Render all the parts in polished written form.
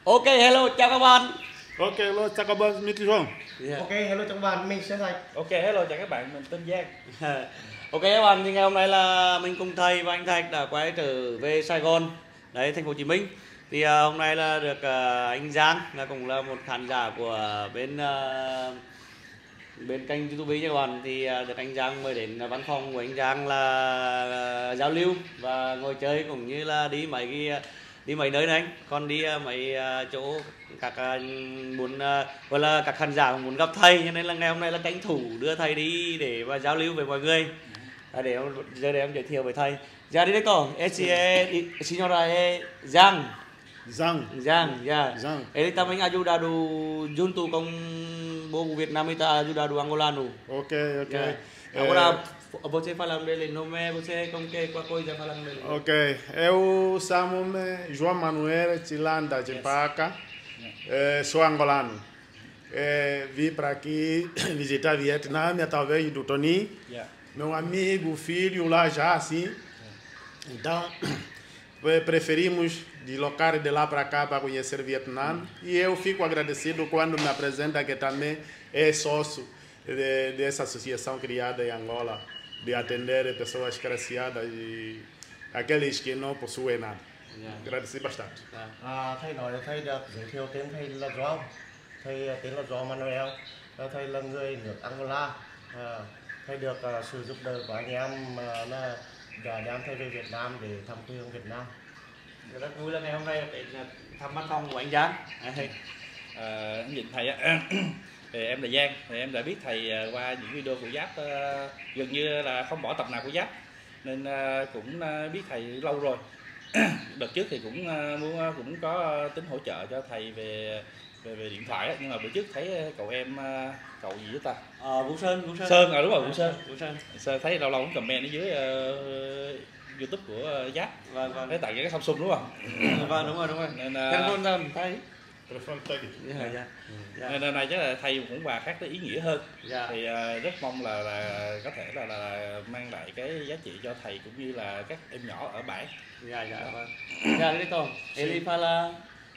Ok, hello, chào các bạn. Ok, hello, chào các bạn, mình João. Ok, hello các bạn, mình sẽ Thành. Ok, hello chào các bạn, mình tên Giang. Ok các bạn, thì ngày hôm nay là mình cùng thầy và anh Thạch đã quay trở về Sài Gòn, đấy, thành phố Hồ Chí Minh. Thì hôm nay là được anh Giang là cũng là một khán giả của bên kênh YouTube nha các bạn. Thì được anh Giang mời đến văn phòng của anh Giang là giao lưu và ngồi chơi cũng như là đi mấy nơi này anh, còn đi mấy chỗ các muốn gọi là các khán giả muốn gặp thầy, cho nên là ngày hôm nay là tranh thủ đưa thầy đi để mà giao lưu với mọi người. Để em giới thiệu với thầy. Dạ director, signora Giang. Ya. Zang. Ele também ajudado junto com o Việt Nam está ajudado angolano. Ok. Yeah. Agora você falando dele nome, você com que qual coisa falando dele? Ok, eu chamo-me João Manuel Chilanda Chimpaca, sou angolano. Vim para aqui visitar Vietnã através do Tony, meu amigo, filho lá já assim. Então, preferimos deslocar de lá para cá para conhecer Vietnã. E eu fico agradecido quando me apresenta que também é sócio dessa associação criada em Angola, de atender pessoas carenciadas e aqueles que não possuem nada. Agradeci bastante. Thầy nói thầy được giới thiệu tên thầy là João. Thầy tên là João Manuel. Thầy là người nước Angola. Thầy được sự giúp đỡ của anh em là đã đem thầy về Việt Nam để thăm quê hương Việt Nam. Rất vui là ngày hôm nay đến thăm văn phòng của anh Giang. Anh nhìn thầy á, thì em là Giang, thì em đã biết thầy qua những video của Giáp, gần như là không bỏ tập nào của Giáp, nên cũng biết thầy lâu rồi. Đợt trước thì cũng có tính hỗ trợ cho thầy về điện thoại á, nhưng mà bữa trước thấy cậu gì với ta? Vũ Sơn. Đúng rồi, Vũ Sơn thấy lâu cũng comment ở dưới YouTube của Giáp. Vâng. Thấy tặng cái Samsung đúng không? Vâng, đúng rồi. Nên thấy. Nên này chắc là thầy cũng quà khác có ý nghĩa hơn. Thì rất mong là có thể là mang lại cái giá trị cho thầy cũng như là các em nhỏ ở bản. Vâng. Director, ele fala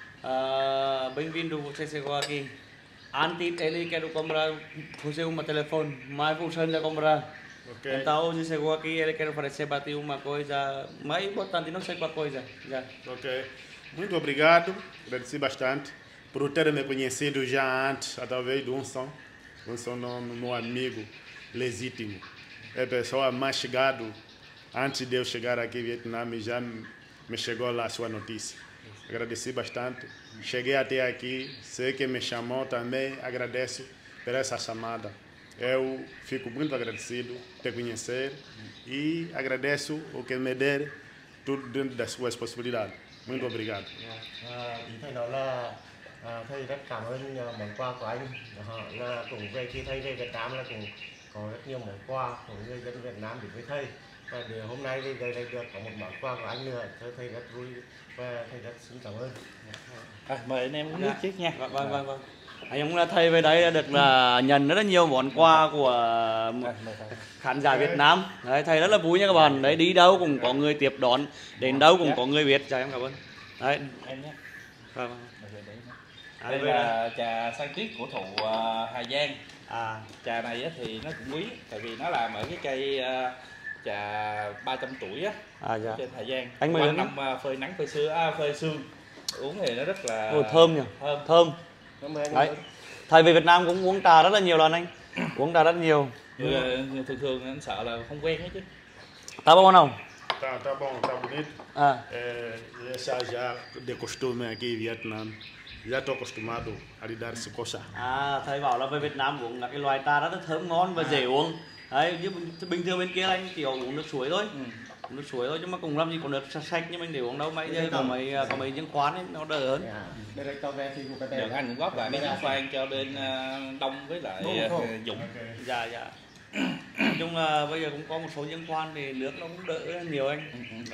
bem-vindo, você chegou aqui. Antes ele quer comprar você uma telefone, mas você já comprar. Ok. Então hoje chegou aqui, ele quer oferecer para ti uma coisa mais importante, não sei qual coisa. Ok. Muito obrigado, agradeci bastante por ter me conhecido já antes, através de um som meu amigo legítimo. É a pessoa mais chegada, antes de eu chegar aqui em Vietnã, já me chegou lá a sua notícia. Agradeci bastante, cheguei até aqui, sei que me chamou também, agradeço por essa chamada. Eu fico muito agradecido por te conhecer e agradeço o que me der, tudo dentro das suas possibilidades. Muito obrigado. Ý thầy nói là thầy rất cảm ơn món quà của anh. Là cũng về khi thầy về Việt Nam là cũng có rất nhiều món quà của người dân Việt Nam đến với thầy. Và để hôm nay thì đây được có một món quà của anh nữa, thầy rất vui và thầy rất xin cảm ơn. Mời anh em uống nước trước nha. Vâng. Anh cũng là thầy về đây được là nhận rất là nhiều món quà của khán giả Việt Nam. Đấy, thầy rất là vui nha các bạn. Đấy, đi đâu cũng có người tiếp đón, đến đâu cũng có người Việt. Chào em, cảm ơn. Đấy. Em nhé. Vâng. Đây là trà san tuyết của thụ Hà Giang. Trà này thì nó cũng quý, tại vì nó làm ở cái cây trà 300 tuổi á, trên Hà Giang. Anh mới năm phơi nắng phơi sương uống thì nó rất là thơm nhỉ. Thơm. Đấy. Thầy về Việt Nam cũng uống trà rất là nhiều lần anh. Uống trà rất nhiều. Thường anh sợ là không quen hết chứ. Tá bom não? Tá bom, tá bonito. Essa já de costume aqui em Vietnam. Já estou acostumado a lidar com coxa. Thầy bảo là về Việt Nam uống là cái loài trà rất là thơm ngon và dễ uống. Đấy, như bình thường bên kia anh chỉ uống nước suối thôi. Nước suối thôi, chứ mà cùng làm gì có nước sạch như mình để uống đâu, mấy giờ có mấy chứng khoán ấy, nó đỡ hơn. Được, anh cũng góp lại mấy chứng khoán cho bên Đông với lại Dũng. Dạ. Nói chung là bây giờ cũng có một số chứng khoán thì nước nó cũng đỡ nhiều anh.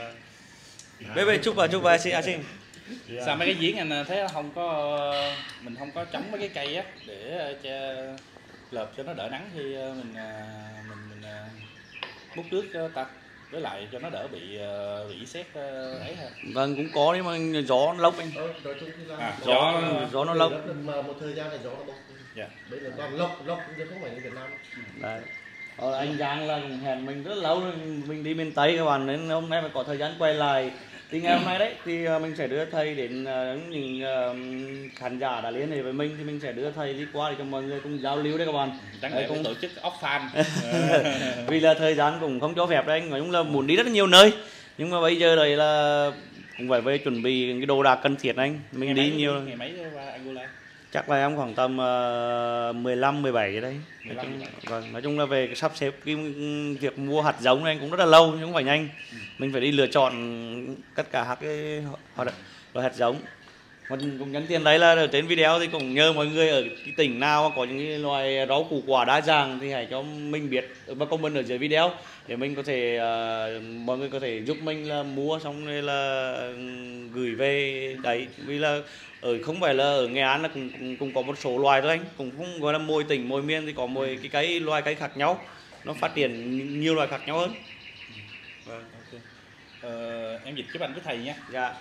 Bây chúc vào xin. Sao mấy cái giếng anh thấy mình không có chống mấy cái cây á để lợp cho nó đỡ nắng khi mình múc nước cho ta. với lại cho nó đỡ bị rỉ sét ấy ha. Vâng, cũng có nhưng mà gió nó lốc anh. Nói chung thì là Gió nó lốc. mà một thời gian là gió nó bốc. Dạ. Đấy là toàn lốc chứ không phải như Việt Nam. Đấy. Anh Giang là cũng hẹn mình rất lâu rồi, mình đi miền Tây các bạn, nên hôm nay phải có thời gian quay lại. Thì ngày hôm nay đấy thì mình sẽ đưa thầy đến những khán giả đã liên hệ với mình, thì mình sẽ đưa thầy đi qua để cho mọi người cùng giao lưu đấy các bạn. Đáng lẽ cũng tổ chức off fan. Vì là thời gian cũng không cho phép đấy, nói chung là muốn đi rất nhiều nơi, nhưng mà bây giờ đây là cũng phải về chuẩn bị cái đồ đạc cần thiết anh. Mình đi nhiều. Ngày mấy qua Angola? Chắc là em khoảng tầm 15, 17 vậy đấy. Nói chung là về sắp xếp cái việc mua hạt giống này cũng rất là lâu, nhưng không phải nhanh. Mình phải đi lựa chọn tất cả các cái loại hạt giống. Mình cũng nhắn tiền đấy là ở trên video thì cũng nhờ mọi người ở cái tỉnh nào có những cái loài rau củ quả đa dạng thì hãy cho mình biết và comment ở dưới video để mình có thể mọi người có thể giúp mình là mua xong rồi là gửi về đấy. Vì là không phải là ở Nghệ An là cũng có một số loài thôi anh, cũng không gọi là mỗi tỉnh mỗi miền thì có mỗi cái loài cây khác nhau, nó phát triển nhiều loài khác nhau hơn. Vâng, ok. Em dịch giúp anh với thầy nhé. Dạ.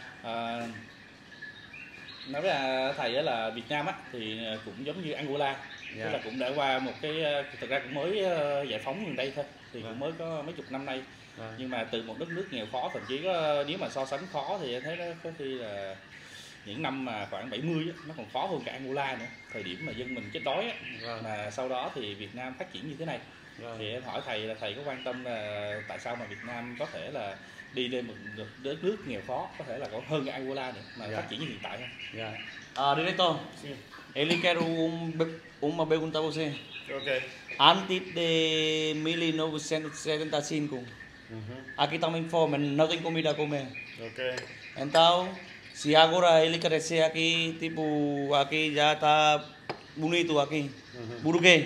Nói với thầy là Việt Nam á thì cũng giống như Angola, tức là cũng đã qua một cái, thực ra cũng mới giải phóng gần đây thôi, thì cũng mới có mấy chục năm nay. Nhưng mà từ một đất nước nghèo khó, thậm chí có, nếu mà so sánh khó thì em thấy nó có khi là những năm mà khoảng 70 á, nó còn khó hơn cả Angola nữa, thời điểm mà dân mình chết đói á. Mà sau đó thì Việt Nam phát triển như thế này. Thì em hỏi thầy là thầy có quan tâm là tại sao mà Việt Nam có thể là đi lên một đất nước nghèo khó, có thể là có hơn cả Angola nữa mà phát triển như hiện tại không? Director, ele quero uma pergunta a você. Ok. Antes de 1975, aqui também fome, não tem comida a comer. Ok. Então, se agora ele crescer aqui, tipo, aqui já está bonito aqui. Por quê?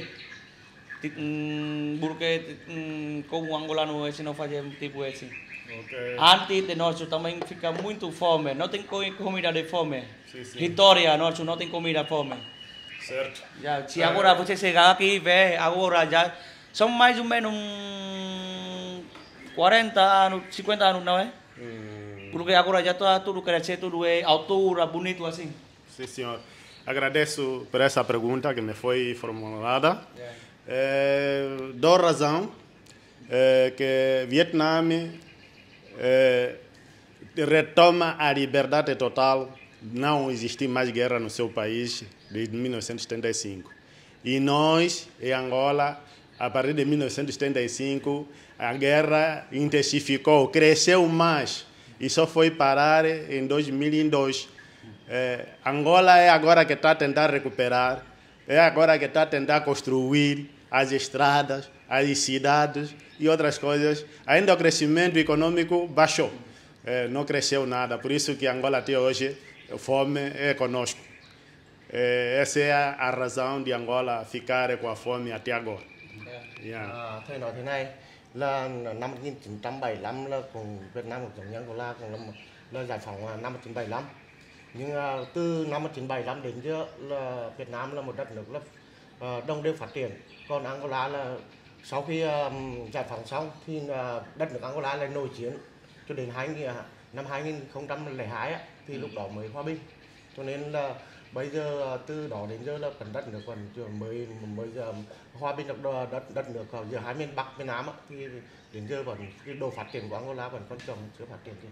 Porque como angolano esse não fazia tipo esse. Ok. Antes de nós também fica muito fome, não tem comida de fome. Sim, sim. Vitória, nós não tem comida de fome. Certo. Já, se agora você chegar aqui e ver, agora já são mais ou menos 40 anos, 50 anos, não é? Porque agora já está tudo crescendo, tudo é altura, bonito assim. Sim, senhor. Agradeço por essa pergunta que me foi formulada. Dou razão que Vietnã retoma a liberdade total, não existe mais guerra no seu país desde 1975. E nós, em Angola, a partir de 1975, a guerra intensificou, cresceu mais e só foi parar em 2002. Angola é agora que está a tentar recuperar, é agora que está a tentar construir as estradas, as cidades e outras coisas. Ainda o crescimento econômico baixou, não cresceu nada. Por isso que Angola até hoje, fome é conosco. Essa é a razão de Angola ficar com a fome até agora. Thầy nói thế này là năm 1975 là cùng Việt Nam cũng giống như Angola cũng là giải phóng năm 1975. Nhưng từ năm 1975 đến giờ là Việt Nam là một đất nước là đồng đều phát triển. Còn Angola là sau khi giải phóng xong thì đất nước Angola lại nổi chiến cho đến năm 2002 á, thì lúc đó mới hòa bình. Cho nên là bây giờ từ đó đến giờ là phần đất nước còn mới hòa bình được đất nước giữa hai miền Bắc miền Nam á, thì đến giờ vẫn cái độ phát triển của Angola vẫn còn chậm chưa phát triển chưa.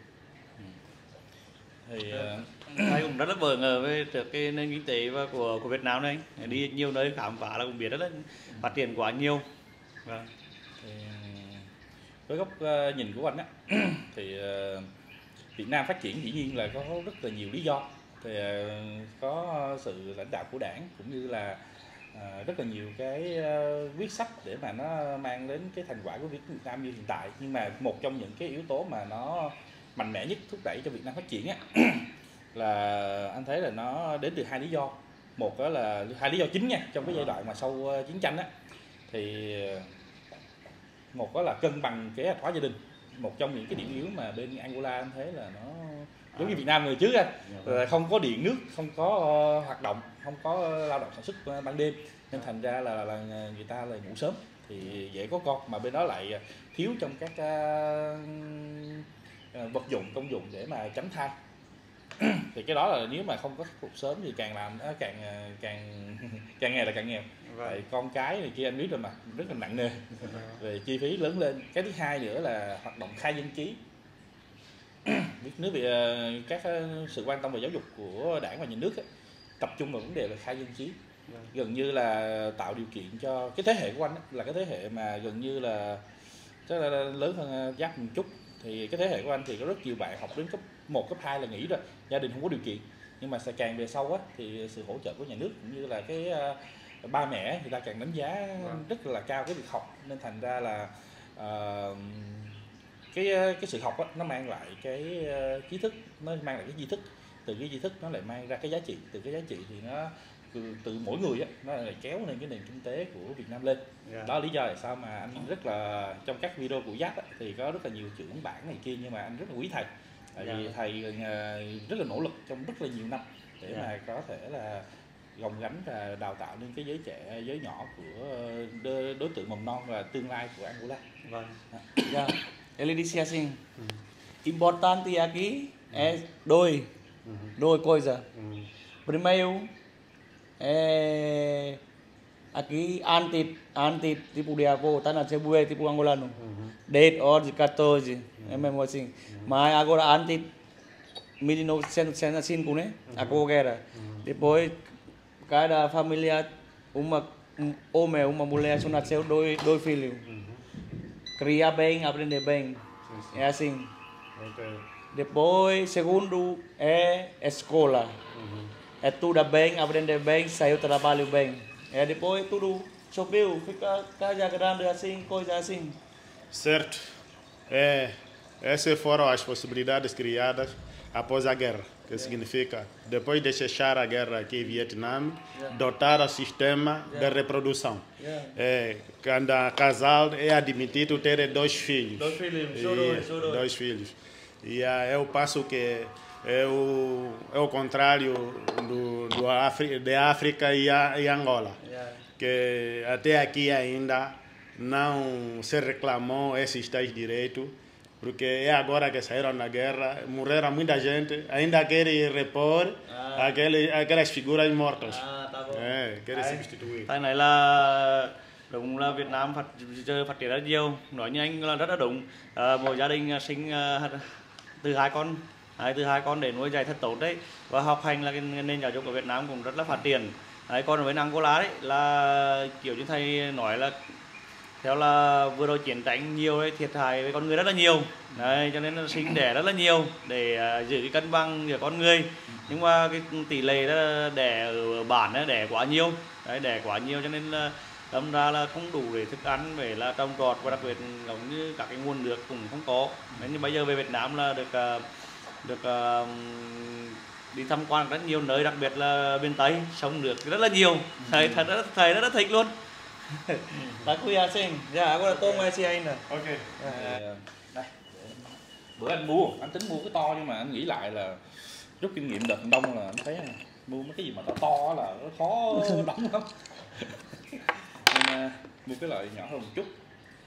Thì thầy cũng rất là vờ ngờ với cái nền kinh tế và của Việt Nam này, đi nhiều nơi khám phá là cũng biết rất là phát triển quá nhiều. Vâng. Thì với góc nhìn của anh á thì Việt Nam phát triển dĩ nhiên là có rất là nhiều lý do. Thì có sự lãnh đạo của đảng cũng như là rất là nhiều cái quyết sách để mà nó mang đến cái thành quả của Việt Nam như hiện tại. Nhưng mà một trong những cái yếu tố mà nó mạnh mẽ nhất thúc đẩy cho Việt Nam phát triển á là anh thấy là nó đến từ hai lý do. Một đó là hai lý do chính nha, trong cái giai đoạn mà sau chiến tranh á, thì một đó là cân bằng kế hoạch hóa gia đình. Một trong những cái điểm yếu mà bên Angola anh thấy là nó giống như Việt Nam người trước anh, là không có điện nước, không có hoạt động, không có lao động sản xuất ban đêm, nên thành ra là người ta là ngủ sớm. thì dễ có con, mà bên đó lại thiếu trong các vật dụng công dụng để mà tránh thai. Thì cái đó là nếu mà không có khắc phục sớm thì càng làm nó càng ngày là càng nghèo. Vậy con cái này kia anh biết rồi mà, rất là nặng nề về chi phí lớn lên. Cái thứ hai nữa là hoạt động khai dân ký. Biết nước về các sự quan tâm về giáo dục của đảng và nhà nước ấy, tập trung vào vấn đề là khai dân ký. Gần như là tạo điều kiện cho cái thế hệ của anh ấy, là cái thế hệ mà gần như là chắc là lớn hơn Giáp một chút. Thì cái thế hệ của anh thì có rất nhiều bạn học đến cấp 1, cấp 2 là nghỉ rồi, gia đình không có điều kiện. Nhưng mà càng về sau á, thì sự hỗ trợ của nhà nước cũng như là cái ba mẹ người ta càng đánh giá rất là cao cái việc học, nên thành ra là cái sự học á, nó mang lại cái trí thức, nó mang lại cái tri thức, từ cái tri thức nó lại mang ra cái giá trị, từ cái giá trị thì nó từ mỗi người á, nó lại kéo lên cái nền kinh tế của Việt Nam lên. Đó là lý do tại sao mà anh rất là trong các video của Giáp á, thì có rất là nhiều trưởng bản này kia, nhưng mà anh rất là quý thầy, tại vì thầy rất là nỗ lực trong rất là nhiều năm để mà có thể là gồng gánh và đào tạo nên cái giới trẻ, giới nhỏ của đối tượng mầm non và tương lai của Angola. Vâng. Yeah. Ele disse assim, importante aqui é dois coisas. Primeiro é aqui antes tipo de avô tá na Cebué tipo angolano. 10 horas 14 é mesmo assim. Mas agora antes 1965 né? A guerra. Depois cada família uma homem e uma mulher só nasceu dois filhos. Cria bem, aprende bem. É assim. Depois, segundo, é escola. Estuda bem, aprende bem, saiu trabalho bem. Depois tudo subiu, fica casa grande assim, coisa assim. Certo. Essas foram as possibilidades criadas após a guerra, que significa, depois de fechar a guerra aqui em Vietnã, dotar o sistema de reprodução. Cada casal é admitido ter 2 filhos. 2 filhos, só dois. 2 filhos. E é o passo que é o contrário de África e Angola, que até aqui ainda não se reclamou esses tais direitos, porque é agora que saíram da guerra, morreram muita gente, ainda querem repor aquelas figuras mortas. Tá bom. Querem substituir. Cái này là đúng là Việt Nam phát triển rất nhiều, nói như anh là rất là đúng. Một gia đình sinh từ 2 con để nuôi dạy thật tốt đấy, và học hành là cái nền giáo dục của Việt Nam cũng rất là phát triển. Còn ở bên Angola đấy là kiểu như thầy nói là theo là vừa rồi chiến tranh nhiều ấy, thiệt hại với con người rất là nhiều đấy, cho nên là sinh đẻ rất là nhiều để giữ cái cân bằng giữa con người. Nhưng mà cái tỷ lệ đẻ ở bản ấy, đẻ quá nhiều đấy, đẻ quá nhiều cho nên là đâm ra là không đủ để thức ăn, về là trồng trọt, và đặc biệt giống như các cái nguồn nước cũng không có. Nên như bây giờ về Việt Nam là được đi tham quan rất nhiều nơi, đặc biệt là bên Tây, sông nước rất là nhiều. Thầy rất là thích luôn. Đã quý sinh. Dạ, có là tôm hay anh nè. Ok. Đây. Bữa anh tính mua cái to, nhưng mà anh nghĩ lại là rút kinh nghiệm đợt đông là anh thấy mua mấy cái gì mà to là nó khó đóng lắm. Nên mua cái loại nhỏ hơn một chút.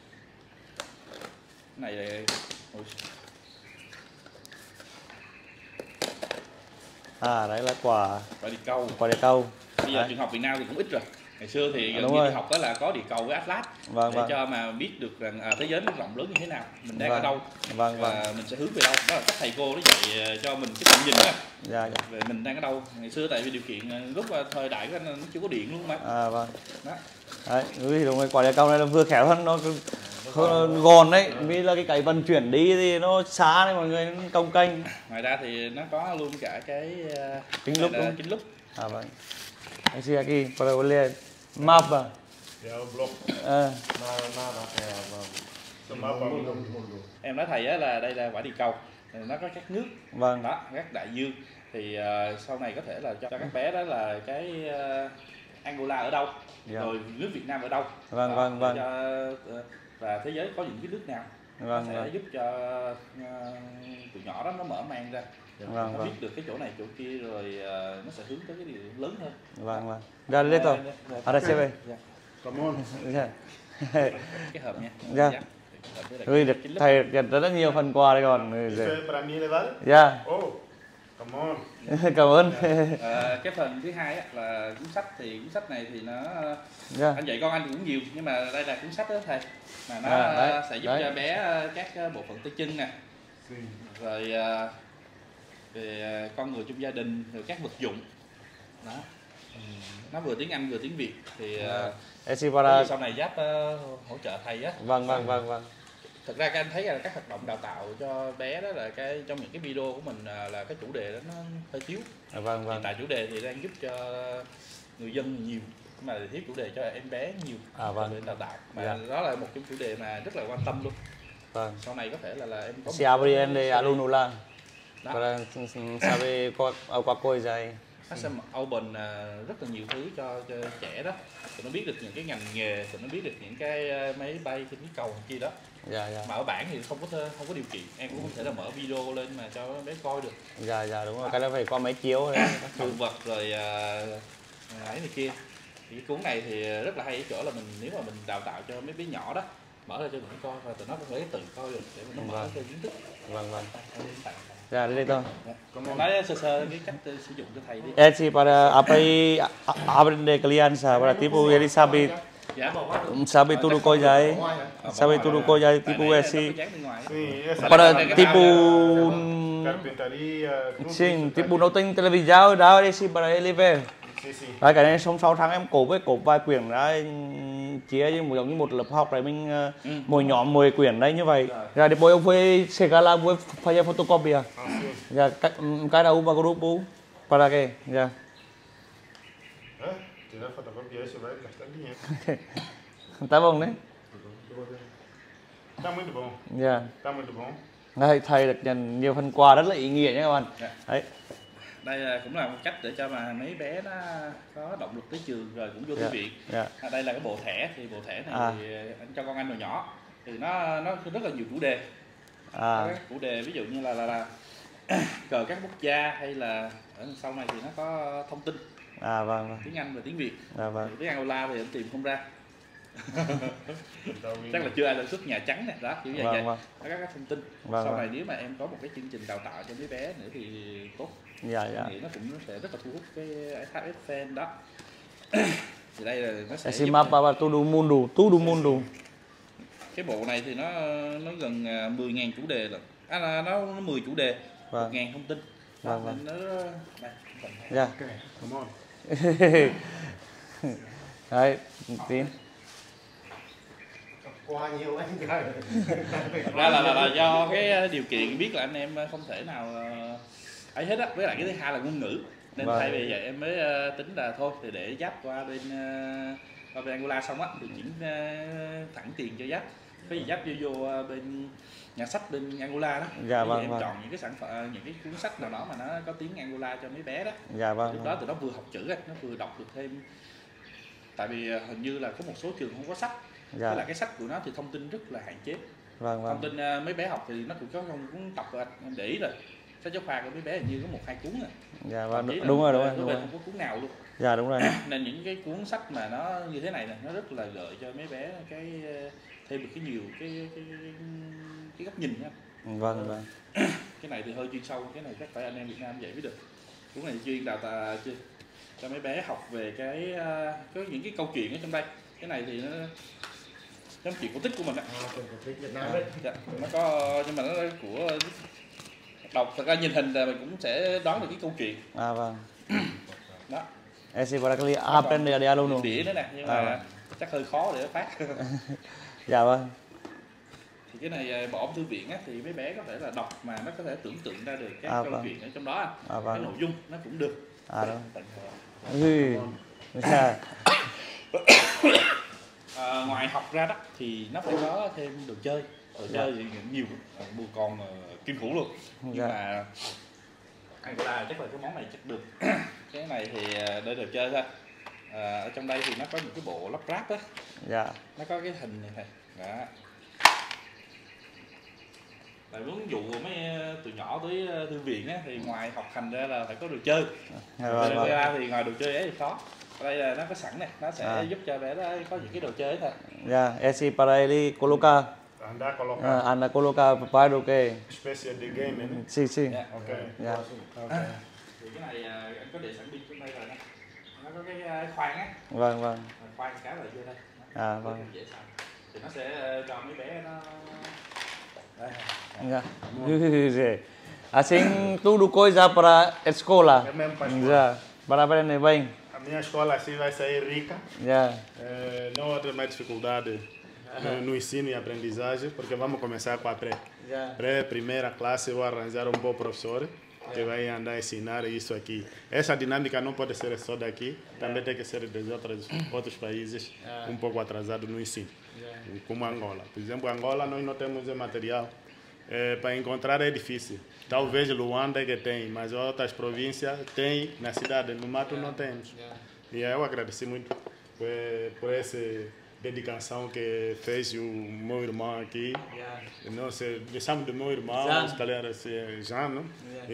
Cái này đấy là quả địa câu. Quả địa câu. Bây giờ trường học Việt Nam thì cũng ít rồi. Ngày xưa thì gần như học đó là có địa cầu với Atlas, để cho mà biết được rằng thế giới nó rộng lớn như thế nào, mình đang ở đâu, và mình sẽ hướng về đâu. Đó là các thầy cô nó dạy cho mình cái tầm nhìn đó, về mình đang ở đâu. Ngày xưa tại vì điều kiện lúc thời đại của anh nó chưa có điện luôn mà. Vâng. Đó. Đấy, thì đúng rồi, quả địa cầu này là vừa khéo hơn, nó gòn đấy, vì là cái vận chuyển đi thì nó xa đấy, mọi người công kênh. Ngoài ra thì nó có luôn cả cái kính lúp. Vâng. Esse aqui para olhar mapa. Em nói thầy á là đây là quả địa cầu, nó có các nước, đó, các đại dương. Thì sau này có thể là cho các bé đó là cái Angola ở đâu, rồi nước Việt Nam ở đâu, và thế giới có những cái nước nào, sẽ giúp cho tụi nhỏ đó nó mở mang ra. Nó biết được cái chỗ này chỗ kia, rồi nó sẽ hướng tới cái điều lớn hơn. Galito, ahora se ve. Come on. cái hộp nha. Dạ. Giáp. Cái hộp với lại Ui, được chính lớp. thầy nhận rất nhiều phần quà đây còn. Isso é para mim levar? Dạ. Oh, come on. Cảm ơn. Cái phần thứ hai á, là cuốn sách, thì cuốn sách này thì nó Dạ. anh dạy con anh cũng nhiều, nhưng mà đây là cuốn sách đó thầy, mà nó Đấy, sẽ giúp đấy. cho bé các bộ phận tay chân nè, rồi về con người trong gia đình, rồi các vật dụng đó. Nó vừa tiếng Anh vừa tiếng Việt thì Esipara. sau này Giáp hỗ trợ thầy á. Vâng. Thực ra các anh thấy là các hoạt động đào tạo cho bé đó là trong những cái video của mình là cái chủ đề đó nó hơi thiếu. Vâng. Hiện tại chủ đề thì đang giúp cho người dân nhiều, mà thiếu chủ đề cho em bé nhiều. Vâng. Để đào tạo mà Dạ. đó là một trong chủ đề mà rất là quan tâm luôn. Vâng. Sau này có thể là em có Si abrir de alunula. Đó. Para saber qua coi dài. nó sẽ open rất là nhiều thứ cho trẻ đó, tụi nó biết được những cái ngành nghề, tụi nó biết được những cái máy bay trên cái cầu kia đó. Dạ. Mà ở bản thì không có điều kiện, em cũng không thể là mở video lên mà cho bé coi được. Dạ đúng rồi, cái đó phải qua máy chiếu đấy. Động vật rồi ấy này kia. Thì cái cuốn này thì rất là hay ở chỗ là nếu mà mình đào tạo cho mấy bé nhỏ đó, mở ra cho tụi nó coi và tụi nó cũng phải tự coi được để nó mở cho kiến thức. Vâng. Dạ, đây thôi. Nói sơ cái cách sử dụng cho thầy đi. Esi para apa abrir de crianza para tipo Elizabeth. Dạ. Sabe tudo coi dài. Sabe tudo coi dài tipo esi. Sim, essa Para é tipo carpintaria. tudo Sim, isso, tipo tá? nấu tinh televisão đó esi para ele ver. Sim, sim. Đấy, cái này xong 6 tháng em cốp vài quyển đấy, chia như giống như một lớp học đấy mình mỗi nhóm 10 quyển đấy như vậy. Rồi depois eu vou chegar lá vou fazer photocopy. Ah, sim. Já cada uma grupo para quê? Já. É? Tirar fotocópia, isso vai gastar dinheiro. Tá bom đấy. Tá muito bom. Dạ. Tá muito bom. Đây, thầy được nhận nhiều phần quà rất là ý nghĩa nhé các bạn. Đấy. Đây cũng là một cách để cho mà mấy bé nó có động lực tới trường rồi cũng vô thư viện. Dạ. Đây là cái bộ thẻ, thì bộ thẻ này thì anh cho con anh hồi nhỏ thì nó rất là nhiều chủ đề. Các chủ đề ví dụ như là cờ các quốc gia, hay là ở sau này thì nó có thông tin. Vâng. Tiếng Anh và tiếng Việt. Vâng. Tiếng Angola thì anh tìm không ra. Chắc là chưa ai sản xuất Nhà Trắng này đó, kiểu vậy. Có các thông tin. Sau này nếu mà em có một cái chương trình đào tạo cho mấy bé nữa thì tốt. Dạ. Thì nó cũng sẽ rất là thu hút cái IHF fan đó. Thì đây là nó sẽ Esse mapa para todo mundo. Cái bộ này thì nó gần 10.000 chủ đề rồi. Nó 10 chủ đề, 1.000 thông tin. Vâng. Nó đây. Dạ. Ok, come on. Đấy, tín. Qua nhiều anh Thật ra là do cái điều kiện biết là anh em không thể nào ấy hết á, với lại cái thứ hai là ngôn ngữ, nên thay vì vậy em mới tính là thôi thì để Giáp qua bên Angola xong á thì chuyển thẳng tiền cho Giáp, cái gì Giáp vô bên nhà sách bên Angola đó. Dạ vâng. Em chọn những cái sản phẩm, những cái cuốn sách nào đó mà nó có tiếng Angola cho mấy bé đó. Dạ vâng. Lúc đó tụi nó vừa học chữ nó vừa đọc được thêm, tại vì hình như là có một số trường không có sách. Dạ. Với lại cái sách của nó thì thông tin rất là hạn chế. Vâng. Thông tin mấy bé học thì nó cũng có cuốn tập rồi, anh để ý rồi. Sách giáo khoa của mấy bé hình như có 1-2 cuốn rồi. Dạ vâng, đúng rồi. Không có cuốn nào luôn. Dạ đúng rồi. Nên những cái cuốn sách mà nó như thế này nó rất là gợi cho mấy bé thêm được nhiều cái góc nhìn nha. Vâng. Cái này thì hơi chuyên sâu, cái này chắc phải anh em Việt Nam dạy mới được. Cuốn này chuyên đào tạo cho mấy bé học về có những cái câu chuyện ở trong đây. Cái này thì nó giống chuyện cổ tích của mình á. Chuyện cổ tích Việt Nam đấy. Dạ, nó có, nhưng mà nó của đọc thật ra nhìn hình là mình cũng sẽ đoán được cái câu chuyện. Vâng. Đó. Esse para que aprender de aluno. Đĩa nữa nè, nhưng mà chắc hơi khó để phát. Dạ vâng. Thì cái này bỏ thư viện á, thì mấy bé có thể là đọc mà nó có thể tưởng tượng ra được cái câu chuyện ở trong đó. Cái nội dung nó cũng được. Ngoài học ra đó thì nó phải có thêm đồ chơi. Đồ chơi thì nhiều, còn kinh khủng luôn. Nhưng mà Angola chắc là cái món này chắc được. Cái này thì để đồ chơi thôi. Ở trong đây thì nó có những cái bộ lắp ráp á. Dạ. Nó có cái hình này đó. Tại muốn dụ mấy tụi nhỏ tới thư viện á, thì ngoài học hành ra là phải có đồ chơi. Ra thì ngoài đồ chơi ấy thì khó. đây là nó có sẵn này, nó sẽ giúp cho bé đó có những cái đồ chơi thôi. Ya, esse para ele colocar. Andar colocar. Anda colocar papai do que. Espécie de game, né? Sim, sim. Dạ. Ok. Ya. Ok. Thì cái này anh có để sẵn pin trong đây rồi nè. Nó có cái khoan á. Vâng, vâng. Khoan cái vào vô đây. À, vâng. Dễ xài. Thì nó sẽ cho mấy bé nó đây. Ya. Assim, tudo coisa para escola. É mesmo para a escola. Já. Para aprender bem. A minha escola assim vai sair rica. Já. Não vai ter mais dificuldade no ensino e aprendizagem, porque vamos começar com a pré. Já. Pré, primeira classe, eu vou arranjar um bom professor que vai andar a ensinar isso aqui. Essa dinâmica não pode ser só daqui, também tem que ser dos outros países um pouco atrasados no ensino, como Angola. Por exemplo, Angola nós não temos material. Para encontrar é difícil. Talvez Luanda que tem, mas outras províncias tem, na cidade, no mato não temos. E eu agradeci muito por essa dedicação que fez o meu irmão aqui. Nós deixamos do meu irmão, se calhar Jean, não?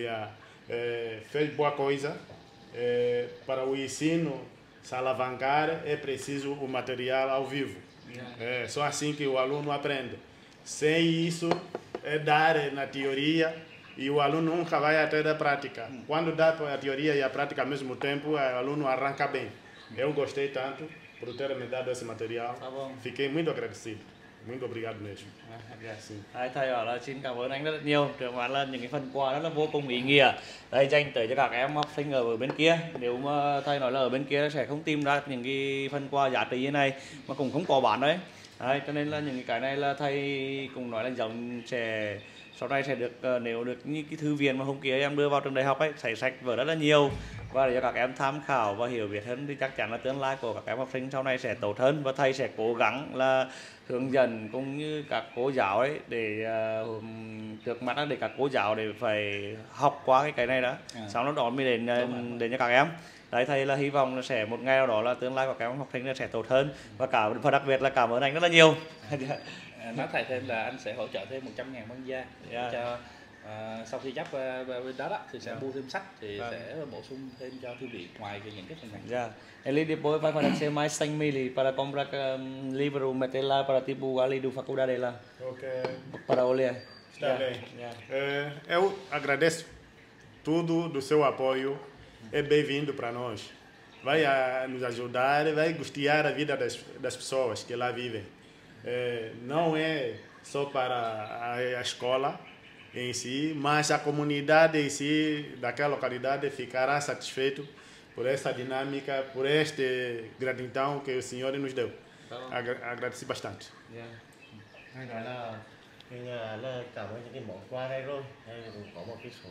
Fez boa coisa. Para o ensino se alavancar é preciso o material ao vivo. É só assim que o aluno aprende. Sem isso, é dar na teoria e o aluno nunca vai até da prática. Quando dá a teoria e a prática ao mesmo tempo, o aluno arranca bem. Eu gostei tanto por ter me dado esse material. Fiquei muito agradecido. Muito obrigado mesmo. Thầy bảo là xin cảm ơn anh rất là nhiều. Trước mắt là những cái phần quà rất là vô cùng ý nghĩa. Đây dành tới cho các em học sinh ở bên kia. Nếu mà thầy nói là ở bên kia sẽ không tìm ra những cái phần quà giá trị như này mà cũng không có bán đấy. Đấy, cho nên là những cái này là thầy cũng nói là giống sẽ sau này sẽ được nếu được như cái thư viện mà hôm kia em đưa vào trường đại học ấy, sẽ sách vở rất là nhiều và để cho các em tham khảo và hiểu biết hơn thì chắc chắn là tương lai của các em học sinh sau này sẽ tốt hơn và thầy sẽ cố gắng là hướng dẫn cũng như các cô giáo ấy để trước mắt để các cô giáo để phải học qua cái này đó, sau đó mới đến cho các em. Đấy, thầy là hy vọng là sẽ một ngày nào đó là tương lai của các em học sinh sẽ tốt hơn và đặc biệt là cảm ơn anh rất là nhiều. Nói thầy thêm là anh sẽ hỗ trợ thêm 100.000 băng da cho sau khi dắp bên đó thì sẽ mua thêm sách thì sẽ bổ sung thêm cho thư viện ngoài những cái phần này. Ya, ele depois vai fazer mais 100.000 para comprar livro meter lá para tipo ali do faculdade lá. Ok. Para olhar. Está bem. Eu agradeço tudo do seu apoio. É bem-vindo para nós. Vai nos ajudar, vai custear a vida das pessoas que lá vivem. Não é só para a escola em si, mas a comunidade em si daquela localidade ficará satisfeito por essa dinâmica, por este gratidão que o Senhor nos deu. Agradeci bastante. Hay nói là cảm ơn những cái món quà đây rồi, hay cũng có một cái số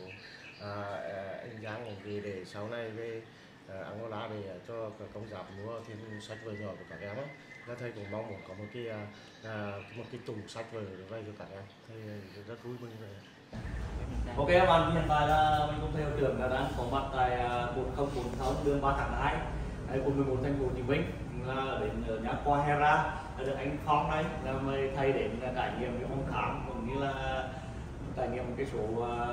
anh Giang làm gì để sau này về Angola để cho công giáo mua thêm sách vở nhỏ của các em á. Là thầy cũng mong muốn có một cái tủ sách vở về cho các em. Thầy rất vui mừng về. Ok các bạn, hiện tại là mình cùng theo trưởng là đang có mặt tại 1046 đường 3 tháng 2 quận 11 thành phố Hồ Chí Minh, là đến ở nhà khoa Hera, được anh Phong này là mời thầy đến trải nghiệm cái phòng khám cũng như là trải nghiệm một cái số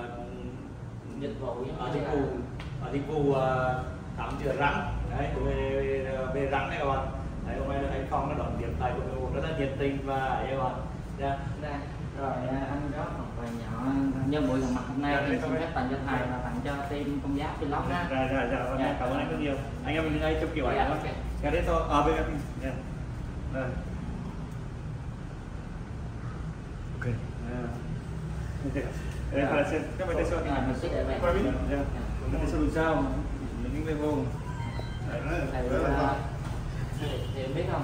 dịch vụ khám chữa răng đấy, về răng này các bạn. Đấy, hôm nay là anh Phong nó đón tiếp tại quận 11 rất là nhiệt tình và các bạn. Rồi anh có một vài nhỏ nhân buổi gặp mặt hôm nay thì xin phép tặng cho thầy và tặng cho team công giáo Vlog đó. Dạ, cảm ơn anh rất nhiều. Anh em mình đứng đây chụp kiểu ảnh đó. Cái đấy thôi. Bên em. Rồi. Ok. Các bạn thấy sao? Mình sẽ để về. Mình sẽ làm sao? Những cái vô. Thì biết không?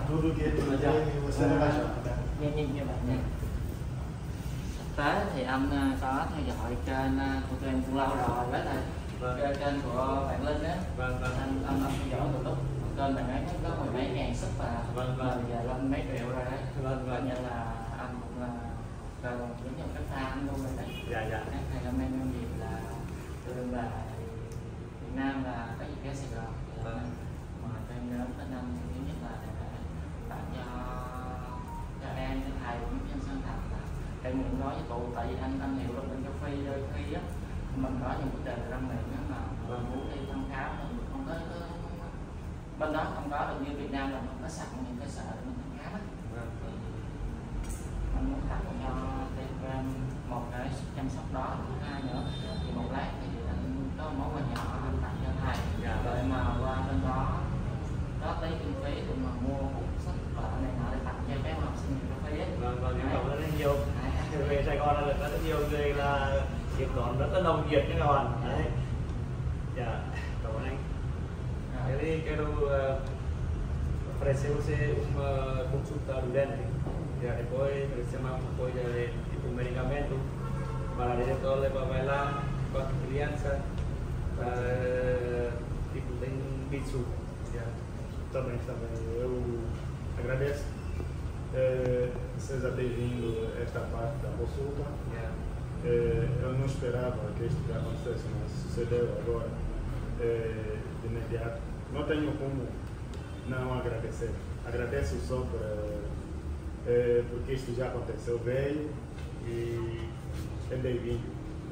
Như vậy nha. Tới thì anh có theo dõi kênh của tụi em cũng lâu rồi đó thầy. Kênh của bạn Linh á. Anh theo dõi từ lúc kênh bạn ấy có mười mấy ngàn sub và giờ lên mấy triệu rồi đấy. Coi như là anh cũng là giống như một cái fan luôn rồi đấy. Dạ. Thầy hôm nay nhân dịp là tôi là Việt Nam là có gì cái Sài Gòn. Mà thêm đến năm thứ nhất là tặng cho em cho thầy cũng như Sơn Thành là em muốn nói với cụ, tại vì anh hiểu là bên châu Phi đôi khi á mình có những vấn đề răng miệng á mà mình muốn đi thăm khám mình không tới bên đó không có được như Việt Nam là mình có sẵn những cơ sở để mình thăm khám á. Mình muốn tặng cho thêm một cái chăm sóc đó, thứ hai nữa thì một lát thì anh có món quà nhỏ anh tặng cho thầy, rồi mà qua bên đó có tới kinh phí để mà mua hộp sách vở này nọ để tặng cho các học sinh miễn phí ấy. Vâng, em cảm ơn rất nhiều. Về Sài Gòn là rất nhiều người là tiếp đón rất là nồng nhiệt các bạn. Đấy. Dạ, cảm ơn anh. Jadi quero oferecer você uma consulta urgente. Ya depois precisamos um apoio de tipo medicamento para o diretor levar lá com a criança tipo tem bicho. Também. Eu agradeço vocês a terem vindo esta parte da consulta. Eu não esperava que isto acontecesse, mas sucedeu agora de imediato. Não tenho como não agradecer. Agradeço só porque isto já aconteceu, veio e é bem-vindo.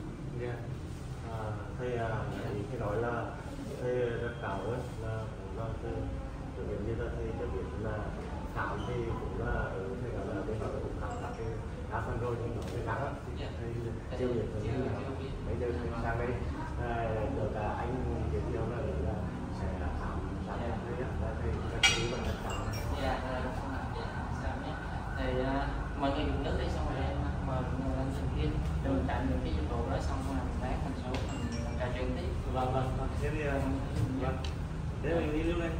Thầy thì nói là thầy rất cảm ơn là cũng là thực hiện như là thầy cho biết là khám thì cũng là thầy nói là bên đó cũng khám các cái đa phần rồi nhưng nó mới đắng thầy chưa biết bây giờ thầy sang đây được anh giới thiệu là sẽ khám thầy các thứ và tất cả. Dạ, sao nhé. Thì mọi người dùng nước đi xong rồi em mời mọi người lên trên kia đường cạnh những cái dịch vụ đó xong rồi mình bán mình xuống mình trò chuyện tiếp. Vâng. Thế thì thế mình đi lưu lên.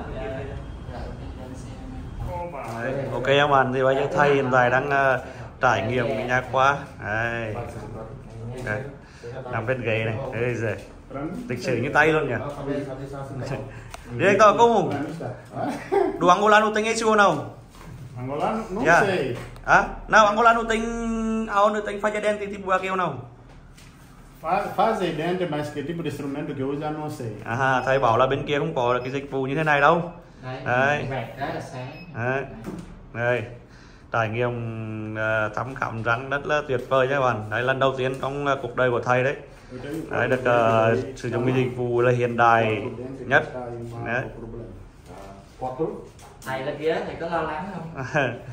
Đấy, ok các bạn, thì bây giờ thầy hiện tại đang trải nghiệm cái nha khoa. Đây. Đấy. Nằm trên ghế này. Đây rồi. Lịch sử như tay luôn nhỉ. Director, como? Do angolano tem esse ou não? Angolano? Não Yeah. sei. Não, angolano tem aonde tem faca dente tipo aqui ou não? Fazem dente, mas que tipo de instrumento que usa não sei. Thầy bảo là bên kia không có cái dịch vụ như thế này đâu. Đấy. Rất là sáng. Đấy. Đây. Trải nghiệm thăm khám răng rất là tuyệt vời nha các bạn. Đấy, lần đầu tiên trong cuộc đời của thầy đấy. Đấy, được sử dụng cái dịch vụ là hiện đại nhất. Đấy. Thầy lên ghế thầy có lo lắng không?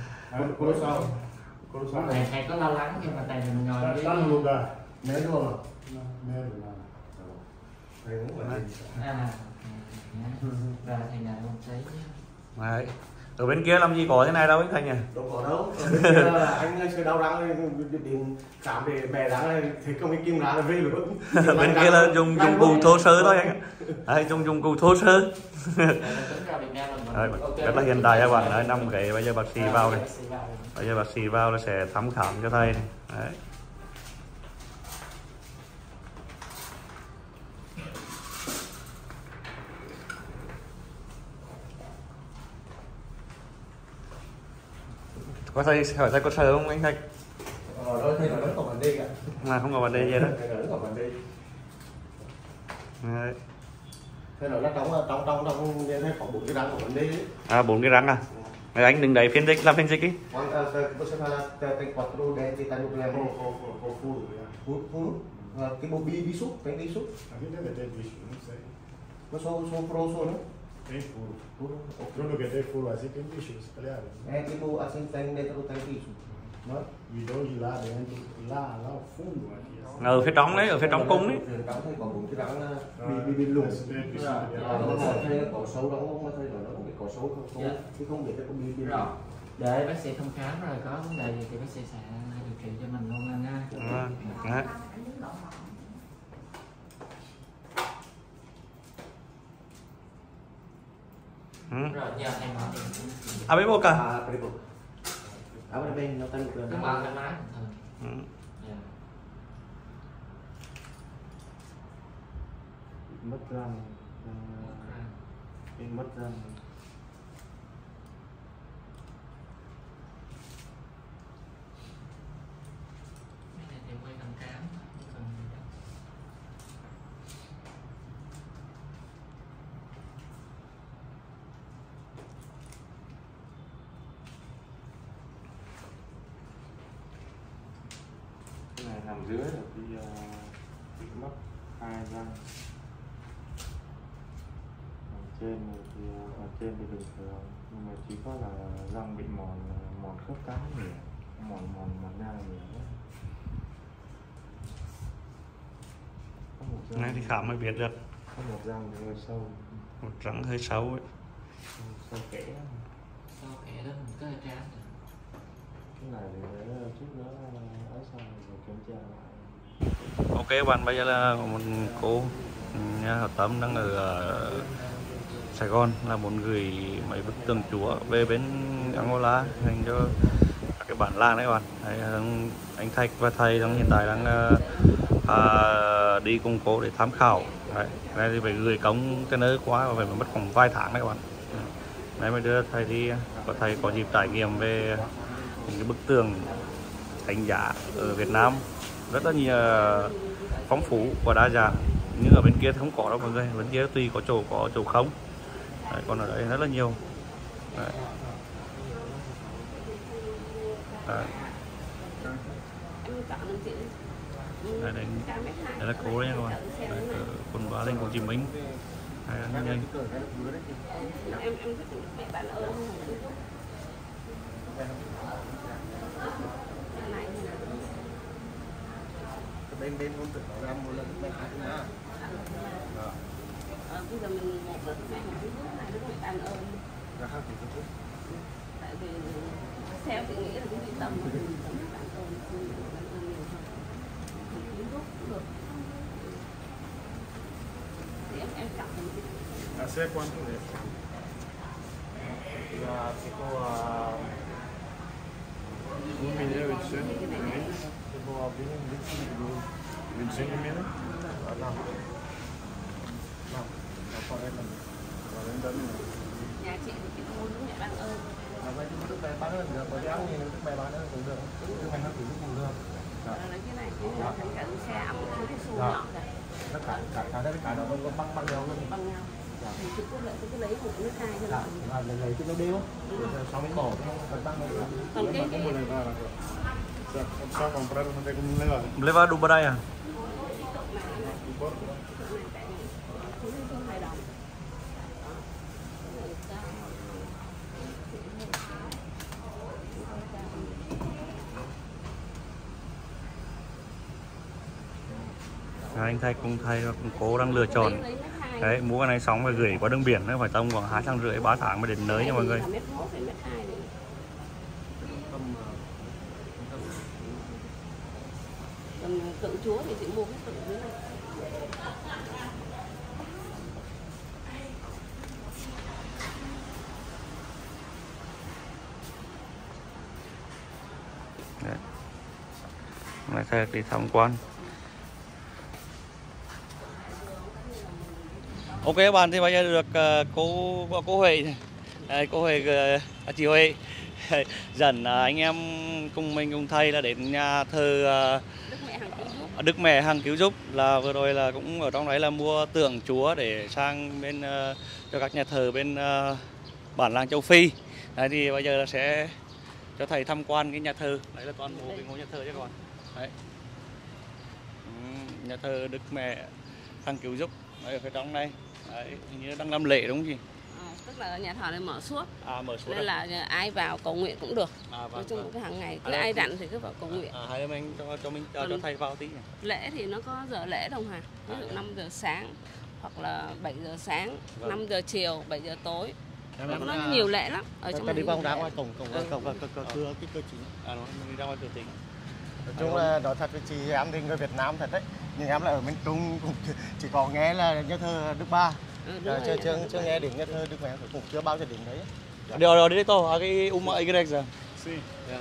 Thầy có lo lắng khi mà thầy mình ngồi đi. Está no lugar. Nếu luôn à? Não. Rồi thầy ngồi một tí. Đấy. Ở bên kia làm gì có thế này đâu anh nhỉ? Đâu có đâu. Bên kia là anh sẽ đau răng điện khám để bẻ răng thì không cái kim răng là về được. Bên kia là dùng dụng cụ thô sơ thôi anh. Đấy, dụng cụ thô sơ. Đấy, rất là hiện đại các bạn. Đấy, 5 ghế, bây giờ bác sĩ vào này. Bây giờ bác sĩ vào là sẽ thăm khám cho thầy này. Đấy. Có thầy hỏi thầy có sợ không anh Thạch? Đôi khi là nó còn vấn đề cả. Không có vấn đề gì đó. Thầy nói nó còn vấn đề. Đấy. Thầy nói là trong thầy có 4 cái răng của vấn đề ấy. 4 cái răng à? Rồi anh đừng đẩy phiên dịch, làm phiên dịch đi. Você fala tem 4 dentes tá no problema. Cái bộ bi súc, tem bi súc. Aqui deve ter bicho, não sei. Nó sou furo, né? Tem furo. Tudo que tem furo assim tem bicho, se calhar. Cái bộ assim tem dentro tem bicho. Nó. E dois lá dentro, lá ao fundo aqui. Ở phía trong đấy, ở phía trong cung đấy. Trong thấy còn 4 cái răng bị lủng. Thầy có sâu đó không? Mà thầy nói nó cũng bị có sâu không? Chứ không biết có bị lủng. Để bác sĩ thăm khám rồi có vấn đề gì thì bác sĩ sẽ điều trị cho mình luôn anh ha. Rồi giờ thầy mở điện. Abre boca. Abre boca. Abre bem, não tem problema. Cứ mở cái máy. Mất răng. Mất răng. Cái này nằm dưới là bị mất 2 răng. thì ở trên thì bình thường, nhưng mà chỉ có là răng bị mòn khớp cắn nhiều, mòn da nhiều. Này thì khám mới biết được. Có một răng thì hơi sâu. Một răng hơi xấu ấy. Sâu kẽ. Sau kẻ đó mình có hơi trán. Cái này thì để chút nữa ấy xong rồi kiểm tra lại. Ok các bạn, bây giờ là một cô nhà hảo tâm đang ở Sài Gòn là muốn gửi mấy bức tường Chúa về bên Angola dành cho các cái bản làng đấy các bạn. Đấy, anh Thạch và thầy đang hiện tại đang đi cùng cô để tham khảo. Đấy, đây thì phải gửi cống cái nơi quá và phải mất khoảng vài tháng đấy các bạn. Đấy mới đưa thầy đi, thầy có dịp trải nghiệm về những cái bức tường Thánh Giá ở Việt Nam rất là nhiều, phong phú và đa dạng, nhưng ở bên kia thì không có đâu mọi người, bên kia tùy có chỗ không. Đấy, còn ở đây rất là nhiều. Đấy. Đấy. Đây là cô đấy nha các bạn, quận Ba Đình, Hồ Chí Minh. Nhanh. Em thích mẹ bạn ơn. Bên con tự nói ra một lần mẹ khác nữa. Bây giờ mình một đứa mẹ một đứa hai đứa mẹ bạn ơn. Ra khác thì không. Tại vì theo chị nghĩ là cái trung tâm của mình cũng bạn ơn nhiều hơn. Thì giúp cũng được. Thì em chọn ¿Hace cuánto de eso? Tipo 1920. tipo 25 mil? Não, có em là 40 mil. nhà chị thì chị mua đứa mẹ bạn ơn. vậy thì lúc bé bán được, bởi vì ăn thì lúc bé bán cũng được, nhưng mà nó chỉ cũng được. Là cái này là thành cả xe ẩm cái xu nhỏ kìa. Tất cả nó bằng nhau luôn. Bằng nhau. Thì chị cứ lấy một nước hai cho nó. Là lấy nó đều. Sau mình bỏ còn tăng lên. Còn cái ¿Cómo levar? O sea, vamos a comprar, no sé cómo levar. Levar đu đây à? Anh Thạch cùng thầy và cùng cố đang lựa chọn. Đấy, mua cái này xong rồi gửi qua đường biển nữa, phải tầm khoảng 2 tháng rưỡi 3 tháng mới đến nơi nha mọi người. Còn tượng Chúa thì chị mua cái tượng dưới này. Đấy. Này thầy đi tham quan. Ok các bạn, thì bây giờ được cô Huệ, cô Huệ, chị Huệ dẫn anh em cùng mình cùng thầy là đến nhà thờ Đức Mẹ Hằng Cứu Giúp, là vừa rồi là cũng ở trong đấy là mua tượng Chúa để sang bên cho các nhà thờ bên bản làng châu Phi. Đấy, thì bây giờ là sẽ cho thầy tham quan cái nhà thờ. Đấy là toàn bộ cái ngôi nhà thờ chứ các bạn. Đấy. Nhà thờ Đức Mẹ Hằng Cứu Giúp ở phía trong đây. Đấy, hình như đang làm lễ đúng không chị? Tức là nhà thờ này mở suốt. Mở suốt. Nên là ai vào cầu nguyện cũng được. Vâng, nói chung cái hàng ngày cứ là ai rảnh thì cứ vào cầu nguyện. Hay là mình cho thầy vào tí nhỉ? Lễ thì nó có giờ lễ đồng hàng. Ví dụ 5 giờ sáng hoặc là 7 giờ sáng, 5 giờ chiều, 7 giờ tối. Nó nhiều lễ lắm. Ở trong đi vòng ra ngoài cổng cửa cái cửa chính. Mình đi ra ngoài cửa chính. Nói chung là nói thật với chị, em thì người Việt Nam thật đấy, nhưng em là ở miền Trung cũng chỉ có nghe là nhà thờ Đức Ba, chưa nghe đến nhà thờ Đức Mẹ, cũng chưa bao giờ đến đấy. Điều đi tô, cái igreja. Sim.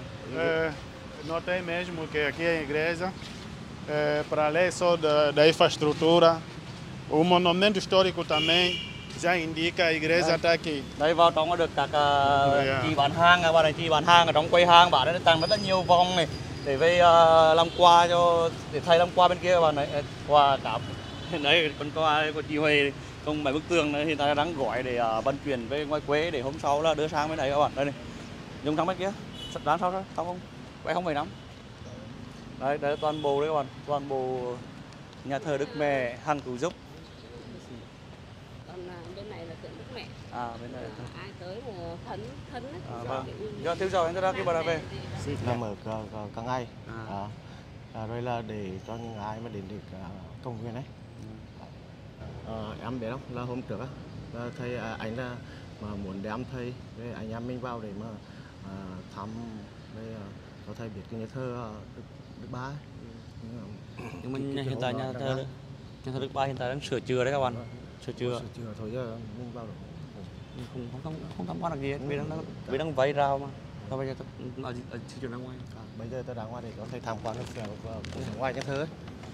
Notei mesmo que aqui é a igreja, para além só da infraestrutura, o monumento histórico também já indica a igreja está aqui. Đây vào trong có được các chị bán hàng, bạn này chị bán hàng ở trong quầy hàng, bạn ấy tặng rất là nhiều vòng này để về làm quà để thầy làm quà bên kia, bạn này quà cáp. Đấy, con quà của chị Huệ cùng mấy bức tường này hiện tại đang gọi để vận chuyển về ngoài quê để hôm sau là đưa sang bên đấy các bạn. Đây này, dùng trong bên kia, dán sao không? Vậy không phải lắm. Đấy, đấy toàn bộ đấy các bạn, toàn bộ nhà thờ Đức Mẹ Hằng Cứu Giúp. Còn bên này là tượng Đức Mẹ Bên đây. Ai tới mà thấn ấy. Vâng. Do thiếu rồi anh ra cái bà ra về. Nằm ở cả ngày. Rồi là để cho những ai mà đến được công viên ấy. Em biết không, là hôm trước á, thầy anh là mà muốn đem thầy với anh em mình vào để mà thăm với cho thầy biết cái nhà thơ Đức Ba. Nhưng mà hiện tại nhà thơ Đức Ba hiện tại đang sửa chữa đấy các bạn. Sửa chữa thôi giờ mình vào được. Không tham quan được gì hết, vì đang vây rào mà. Thôi bây giờ ở sửa chữa ra ngoài. Bây giờ tôi ra ngoài để có thể tham quan được ngoài nhà thơ ấy.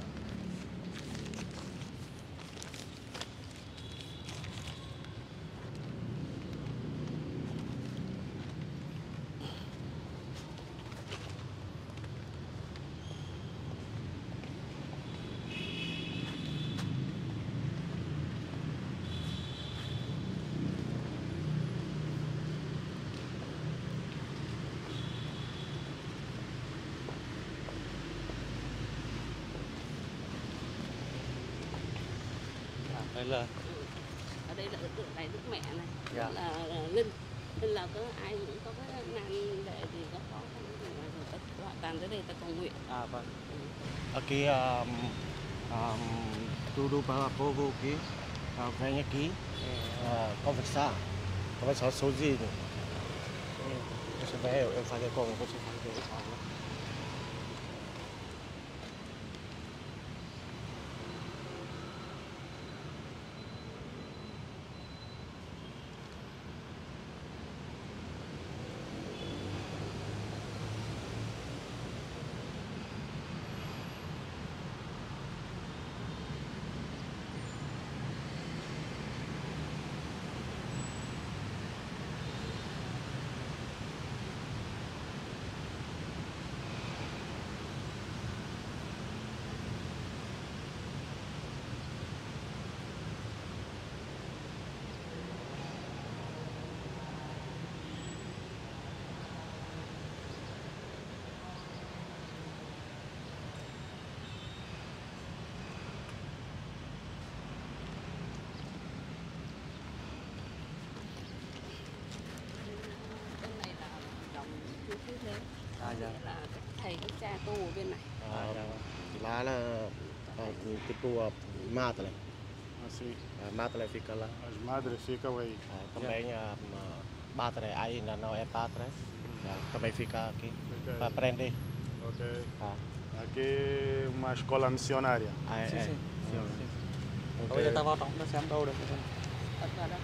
Đây là ở đây là tượng này Đức Mẹ này, dạ. là Linh, nên là có ai cũng có cái nan để gì có khó khăn thì họ toàn tới đây ta cầu nguyện. Vâng. Aqui tudo para o povo aqui vem aqui conversar sozinho. Você vai eu fazer como você faz isso. Dạ. Là thầy các cha tu ở bên này. Lá là tipo mata này. Mata này fica lá. As madres ficam aí. Também bata này ai ainda não é pátria. Também fica aqui para aprender. Ok. Aqui uma escola missionária. Bây giờ ta vào trong nó xem đâu được. Ở đâu?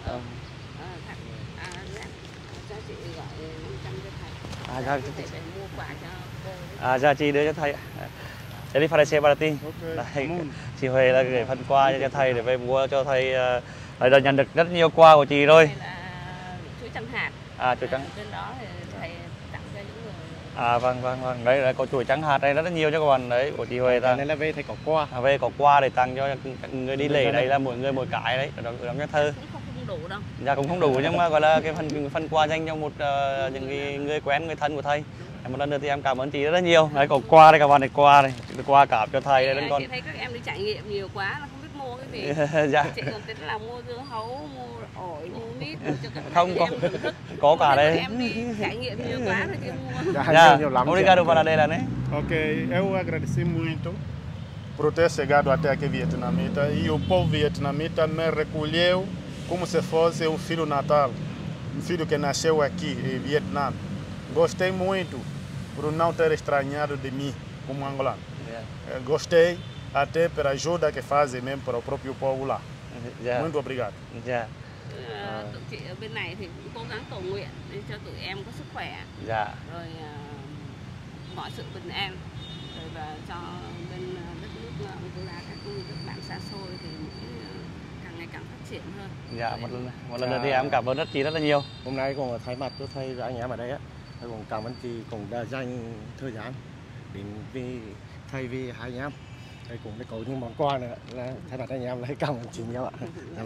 Cho chị gọi 500 cho thầy. Để mua quà cho cô. Dạ chị đưa cho thầy. Để đi phải xe Barati. Chị Huệ là gửi phần quà cho thầy để về mua cho thầy. Thầy đã nhận được rất nhiều quà của chị rồi. Đây là chuối chẳng hạt. Chuối trắng. Trên đó thì thầy tặng cho những người. Vâng. Đấy là có chuối trắng hạt đây rất nhiều cho các bạn đấy của chị Huệ ta. Đây là về thầy có quà. Về có quà để tặng cho người đi lễ, đây là mỗi người mỗi cái đấy, đó nhà thơ. Không đủ đâu. Dạ cũng không đủ nhưng mà gọi là cái phần quà dành cho một những người quen, người thân của thầy. Một lần nữa thì em cảm ơn chị rất nhiều. Đấy có quà đây các bạn, này quà này, quà cả cho thầy đây Chị thấy các em đi trải nghiệm nhiều quá là không biết mua cái gì. Dạ. Chị còn tính là mua dưa hấu, mua ổi, mua mít cho các không em có cả đây. Em đi trải nghiệm nhiều quá rồi chị mua. Dạ. Obrigado para đây là đấy. Ok, eu agradeci muito por ter chegado até aqui vietnamita e o povo vietnamita me recolheu como se fosse um filho natal, um filho que nasceu aqui em Vietnã. Gostei muito por não ter estranhado de mim como angolano. Gostei até pela ajuda que fazem mesmo para o próprio povo lá. Muito obrigado. Tụi chị ở bên này thì cũng cố gắng cầu nguyện để cho tụi em có sức khỏe. Rồi mọi sự bình an. Rồi và cho bên đất nước Angola các bạn xa xôi thì càng ngày càng phát triển hơn. Dạ, một lần nữa thì em cảm ơn chị rất là nhiều. Hôm nay cùng thay mặt tôi thầy anh em ở đây á, tôi cũng cảm ơn chị cũng đã dành thời gian đến vì thầy vì hai anh em. Thầy cũng đã có những món quà nữa là thay mặt anh em lấy cảm ơn chị nhiều ạ.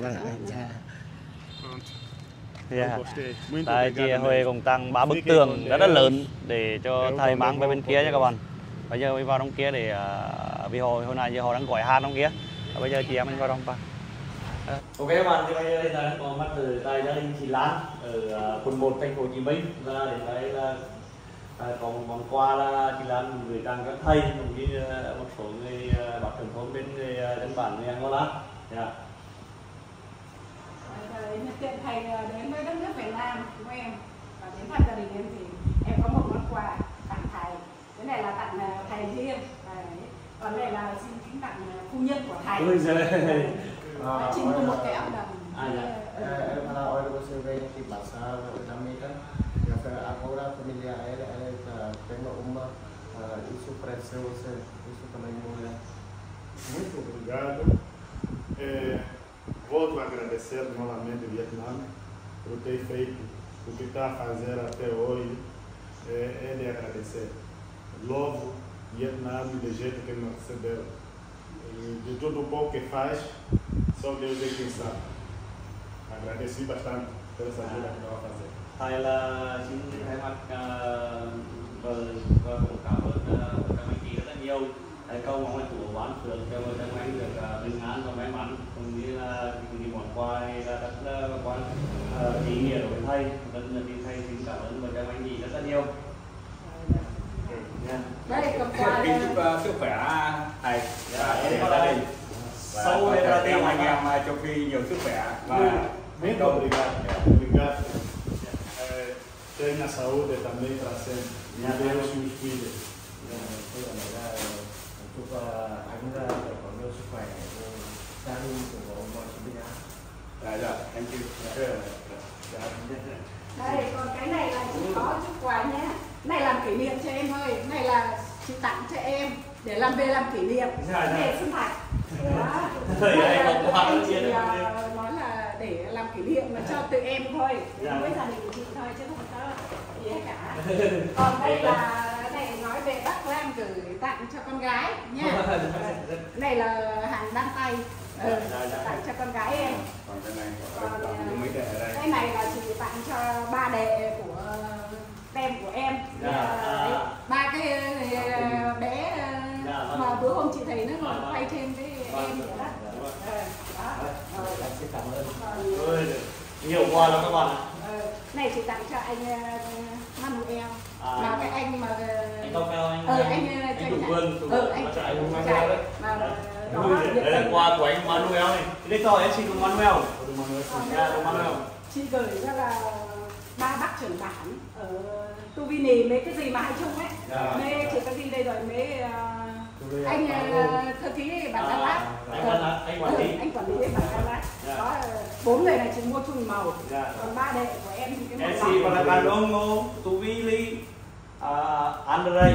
Tại chị Huệ cũng tặng 3 bức tường rất là lớn để cho thầy mang về bên kia nha các bạn. Bây giờ mới vào trong kia để vì hồi nãy giờ họ đang gọi hàng trong kia. Bây giờ chị em mình vào trong Ok các bạn, thì bây giờ là đang có mặt ở tại gia đình chị Lan ở quận 1 thành phố Hồ Chí Minh, là đến đây là có một món quà là chị Lan gửi tặng các thầy cũng như một số người bác trưởng thôn bên người dân bản người Angola. Nhân tiện thầy đến với đất nước Việt Nam của em và đến thăm gia đình em thì em có một món quà tặng thầy. Cái này là tặng thầy riêng, còn đây là xin kính tặng phu nhân của thầy. Xin một cái áo đầm. Para hoy se ve que pasa también ya que ahora familia tengo y su precio isso também muda. Muito obrigado. Volto a agradecer novamente ao Vietnã por ter feito o que está a fazer até hoje. É de agradecer. Louvo Vietnã do jeito que nos recebeu. E de tudo o pouco que faz, só Deus é quem sabe. Agradeci bastante pela essa ajuda que estava a fazer. Thầy là xin thay mặt và cũng cảm ơn các anh chị rất là nhiều. Thầy cầu mong là chủ bán phường cho các anh được bình an và may mắn, cũng như là những món quà này là rất là quan ý nghĩa đối với thầy. Lần đầu tiên thầy xin cảm ơn và các anh chị rất là nhiều. Đây cầm quà chúc sức khỏe thầy và gia đình. Sau đây là tiêu anh em châu Phi nhiều sức khỏe và Muito obrigado. Obrigado. Tenha saúde também para sempre. E Deus os cuide. Chúc anh có nhiều sức khỏe, gia đình của mọi người bình an. Thank you. Đây, còn cái này là chị có chút quà nhé. Này làm kỷ niệm cho em thôi. Này là chị tặng cho em để làm về làm kỷ niệm. Để xuân thạch. Đó. Này là chị nói là để làm kỷ niệm mà cho tụi em thôi, với gia đình của chị thôi chứ không có gì hết cả. Còn đây là này nói về Bắc Lam gửi tặng cho con gái nha. Này là hàng đan tay tặng cho con gái em. Còn cái này là chị tặng cho ba đệ của tem của em. Ba cái bé mà bữa hôm chị thấy nó ngồi quay trên cái em vậy đó. Xin cảm ơn. Nhiều quà lắm các bạn. Này chị tặng cho anh Manuel. Là cái anh mà anh Tông Cao, anh chủ vườn. Anh chạy mà đây là quà của anh Manuel này. Đây cho em xin của Manuel. Chị gửi ra là ba bác trưởng bản ở Tuvini, mấy cái gì mà hai chung ấy. Mấy chị có gì đây rồi mấy anh thư ký bản Đà Lạt, anh quản lý bản Đà Lạt. Đó 4 người này chỉ mua chung màu, còn 3 đệ của em thì cái màu đỏ. Còn là Dongo, Tuvili, Andrei.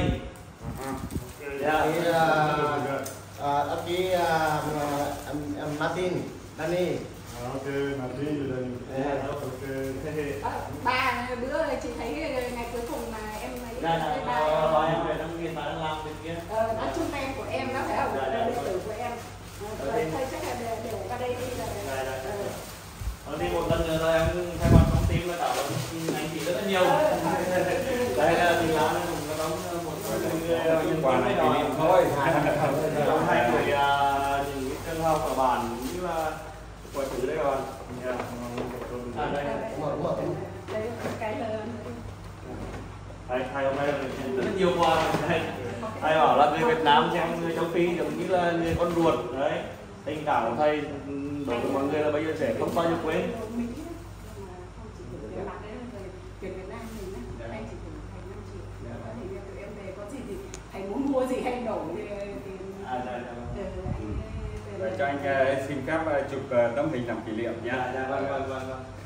Aquí Martin, Dani. Ok, Martin, Dani. Ba bữa chị thấy ngày cuối cùng mà em em về đang nghiên đang làm việc kia. Nói chung em của em đó phải không? Đệ tử của em. Thầy chắc là để qua đây đi là. Đi một lần nữa thôi em thay mặt công ty và cảm ơn anh chị rất là nhiều. Đây là mình làm cũng có đóng một nhân quà này kỷ niệm thôi. Hai người những cái cân hao của bản như là quay thử đây rồi. Đây cái là thầy hôm nay rất là nhiều quà. Thầy bảo là người Việt Nam xem người châu Phi giống như là người con ruột đấy. Tình cảm của thầy đối với mọi người là bây giờ sẽ không bao giờ quên. Thầy muốn mua gì hay đổi thì cho anh xin phép chụp tấm hình làm kỷ niệm nhé. Vâng.